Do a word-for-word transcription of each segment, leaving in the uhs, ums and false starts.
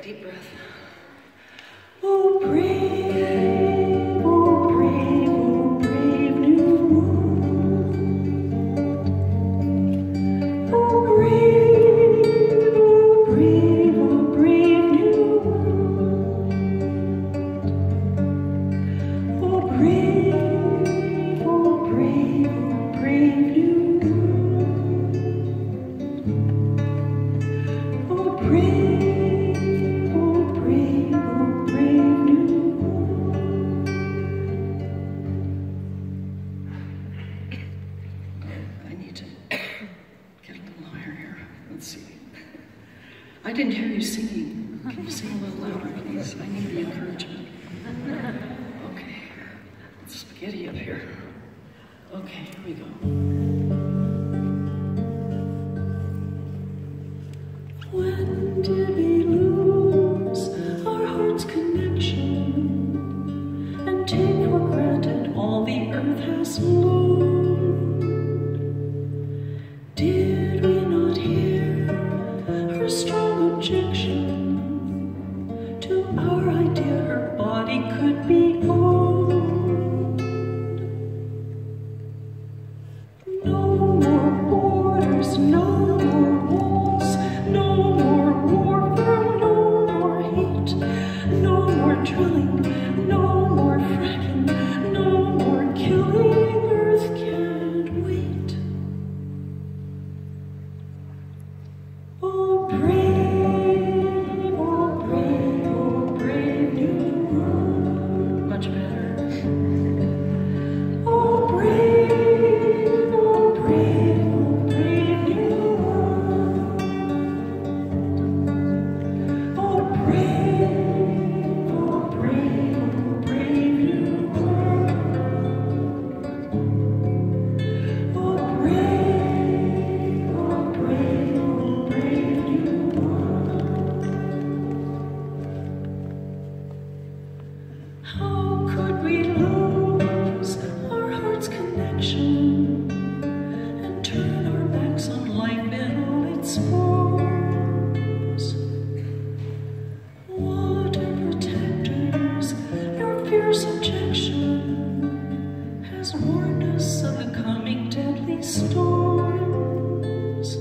deep breath. Oh, brave, oh, brave, oh, brave new world. Oh, brave, oh, brave, oh, brave new world. Oh, brave, oh, brave, oh, brave new world. Oh, brave. I didn't hear you singing. Can you sing a little louder, please? I need the encouragement. Okay, let's spaghetti up here. Okay, here we go. When did we lose our heart's connection and take for granted all the earth has known? Did we not hear her strong objection to our idea her body could be owned? No more borders, no more walls, no more warfare, no more hate, no more drilling, no more fracking, no more killing. Earth can't wait. Oh, brave, oh, brave, oh, brave new world. Much better. Oh, brave, oh, brave, oh, brave new world. Oh, brave, oh, brave, oh, brave new world. Oh, brave, oh, brave, oh, brave new world. How could we lose our heart's connection and turn our backs on life and all its forms? Water protectors, your fierce objection has warned us of the coming deadly storms.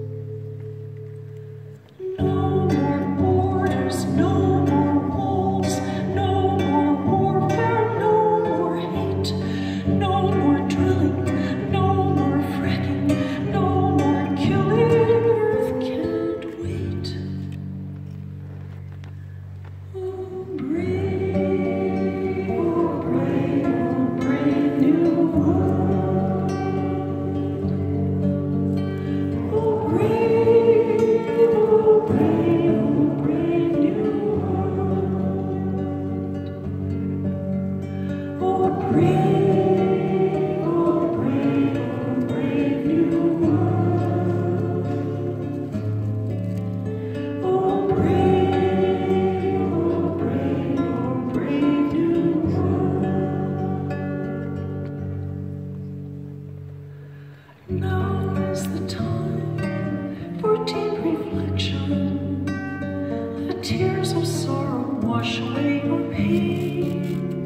No more borders, no more walls, no more warfare, no more hate, no more drilling, no more fracking, no more killing. Earth can't wait. Oh, brave, oh, brave, oh, brave new world. Oh, brave, oh, brave, oh, brave new world. Oh, brave, oh, brave, oh, brave new world. Oh, brave, oh, brave, oh, brave new world. Now is the time for deep reflection. The tears of sorrow wash away your pain.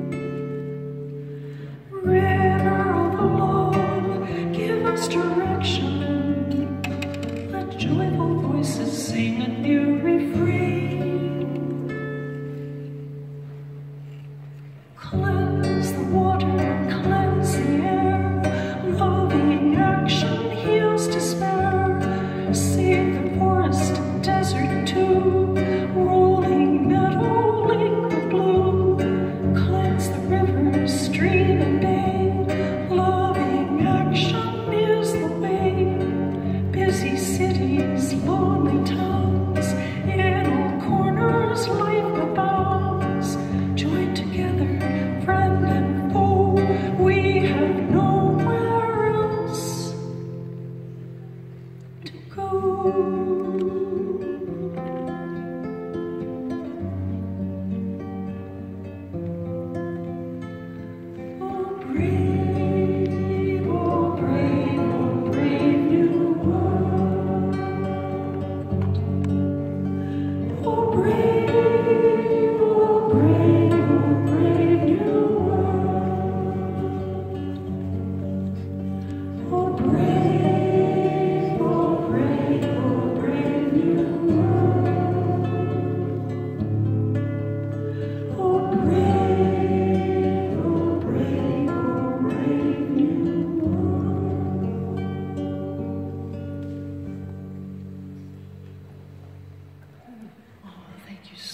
River of love, give us direction. Let joyful voices sing a new refrain. Cleanse the water, cleanse the air. Loving action heals despair. Save the forest, desert too. Rolling meadow, liquid blue. Cleanse the river, stream and bay. Loving action is the way. Busy cities, lonely towns. In all corners, life abounds. Join together, friend and foe. We have nowhere else to go. Oh, brave, oh, brave, oh, brave new world. Oh, brave.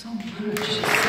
so much.